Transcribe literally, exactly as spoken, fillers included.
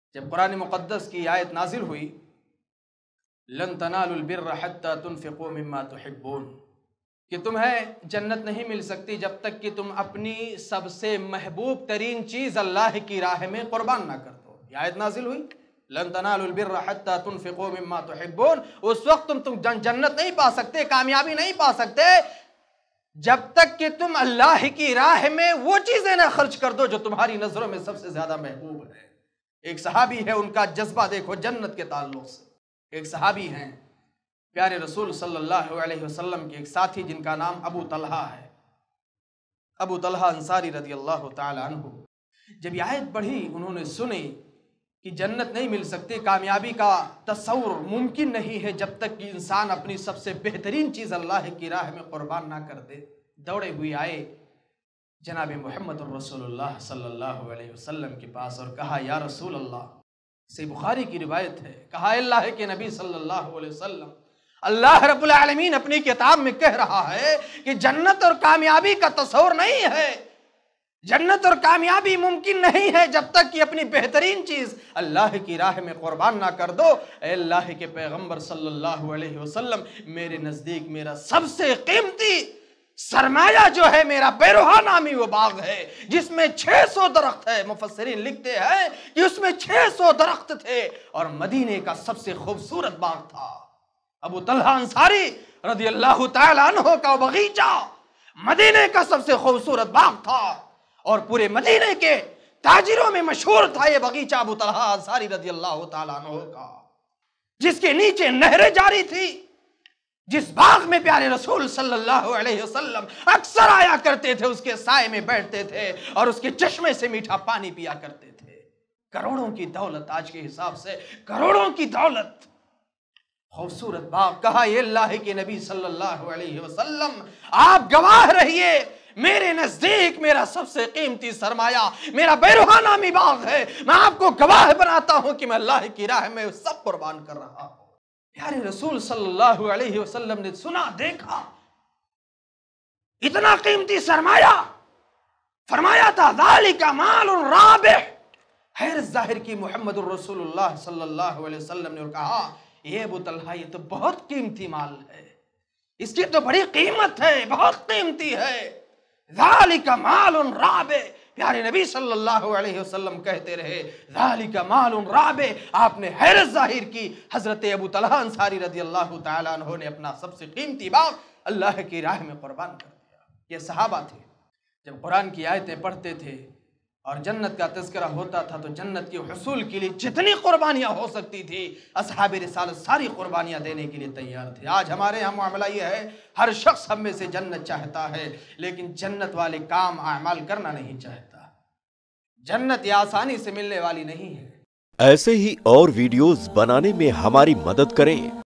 جب قرآن مقدس کی آیت نازل ہوئی لن تنالوا البر حتى تنفقوا مما تحبون کہ تمہیں جنت نہیں مل سکتی جب تک کہ تم اپنی سب سے محبوب ترین چیز اللہ کی راہ میں قربان نہ کر دو. یہ آیت نازل ہوئی لن تنالوا البر حتى تنفقوا مما تحبون. اس وقت تم تم جنت نہیں پا سکتے، کامیابی نہیں پا سکتے جب تک کہ تم اللہ کی راہ میں وہ چیزیں نہ خرچ کر دو جو تمہاری نظروں میں سب سے زیادہ محبوب ہے. ایک صحابی ہے، ان کا جذبہ دیکھو جنت کے تعلق سے. ایک صحابی ہیں پیارے رسول صلی اللہ علیہ وسلم کے ایک ساتھی جن کا نام ابو طلحہ ہے، ابو طلحہ انصاری رضی اللہ تعالی عنہ. جب یہ آیت پڑھی انہوں نے سنی کہ جنت نہیں مل سکتی، کامیابی کا تصور ممکن نہیں ہے جب تک کہ انسان اپنی سب سے بہترین چیز اللہ کی راہ میں قربان نہ کر دے. دوڑے ہوئے آئے جناب محمد الرسول اللہ صلی اللہ علیہ وسلم کے پاس اور کہا یا رسول اللہ، سے بخاری کی روایت ہے، کہا اللہ کے نبی صلی اللہ علیہ وسلم، اللہ رب العالمین اپنی کتاب میں کہہ رہا ہے کہ جنت اور کامیابی کا تصور نہیں ہے، جنت اور کامیابی ممکن نہیں ہے جب تک کہ اپنی بہترین چیز اللہ کی راہ میں قربان نہ کر دو. اے اللہ کے پیغمبر صلی اللہ علیہ وسلم، میرے نزدیک میرا سب سے قیمتی سرمایہ جو ہے میرا بیروہا نامی وہ باغ ہے جس میں چھ سو درخت ہے. مفسرین لکھتے ہیں کہ اس میں چھ سو درخت تھے اور مدینے کا سب سے خوبصورت باغ تھا. ابو طلحہ انصاری رضی اللہ تعالی عنہ کا باغیچہ مدینے کا سب سے خوبصورت باغ تھا اور پورے مدینے کے تاجروں میں مشہور تھا یہ باغیچہ ابو طلحہ انصاری رضی اللہ تعالی عنہ کا، جس کے نیچے نہریں جاری تھی، جس باغ میں پیارے رسول صلی اللہ علیہ وسلم اکثر آیا کرتے تھے، اس کے سائے میں بیٹھتے تھے اور اس کے چشمے سے میٹھا پانی پیا کرتے تھے. کروڑوں کی دولت، آج کے حساب سے کروڑوں کی دولت، خوبصورت باغ. کہا یہ اللہ کے نبی صلی اللہ علیہ وسلم آپ گواہ رہیے، میرے نزدیک میرا سب سے قیمتی سرمایہ میرا بیروہا نامی باغ ہے، میں آپ کو گواہ بناتا ہوں کہ میں اللہ کی راہ میں سب قربان کر رہا ہوں. پیارے رسول صلی اللہ علیہ وسلم نے سنا، دیکھا اتنا قیمتی سرمایہ، فرمایا تھا ذالک مال رابح. حیرت ظاہر کی محمد الرسول اللہ صلی اللہ علیہ وسلم نے اور کہا یہ ابو طلحہ یہ تو بہت قیمتی مال ہے، اس کی تو بڑی قیمت ہے، بہت قیمتی ہے. ذالک مال رابح. پیارے نبی صلی اللہ علیہ وسلم کہتے رہے ذالک مال رابح. آپ نے حیرت ظاہر کی، حضرت ابو طلحہ انصاری رضی اللہ تعالیٰ عنہ نے اپنا سب سے قیمتی باغ اللہ کی راہ میں قربان کر دیا. یہ صحابہ تھے، جب قرآن کی آیتیں پڑھتے تھے اور جنت کا تذکرہ ہوتا تھا تو جنت کے حصول کے لیے جتنی قربانیاں ہو سکتی تھی اصحاب رسالت ساری قربانیاں دینے کے لیے تیار تھے. آج ہمارے ہم معاملہ یہ ہے، ہر شخص ہم میں سے جنت چاہتا ہے لیکن جنت والے کام اعمال کرنا نہیں چاہتا. جنت یہ آسانی سے ملنے والی نہیں ہے. ایسے ہی اور ویڈیوز بنانے میں ہماری مدد کریں.